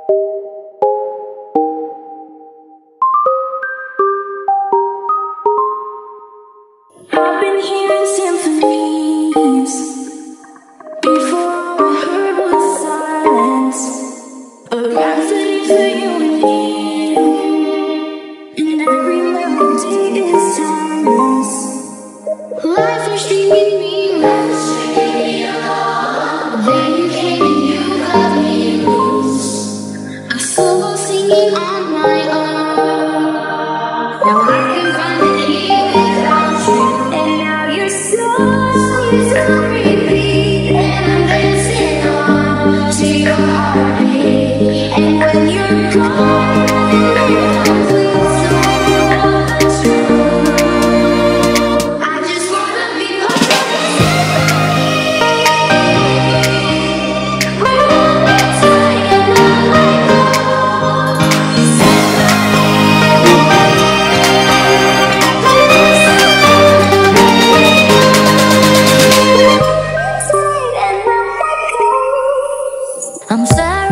I've been hearing symphonies before I heard was silence. A rhapsody for you and me, and every melody is timeless. Life was treating me right, then you came and you cut me loose. I solo singing on my own. Now I can finally hear without you. And now your song is on repeat, and I'm dancing on to your heartbeat. And when you're gone, please don't want the truth. I just wanna be part of the symphony. Hold me tight and not let go. I'm sad.